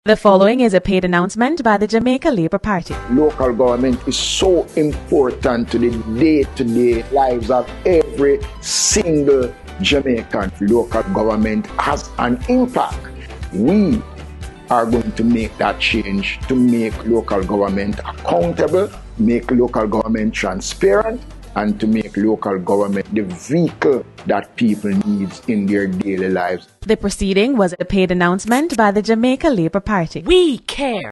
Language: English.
The following is a paid announcement by the Jamaica Labour Party. Local government is so important to the day-to-day lives of every single Jamaican. Local government has an impact. We are going to make that change to make local government accountable, make local government transparent, and to make local government the vehicle that people need in their daily lives. The proceeding was a paid announcement by the Jamaica Labour Party. We care.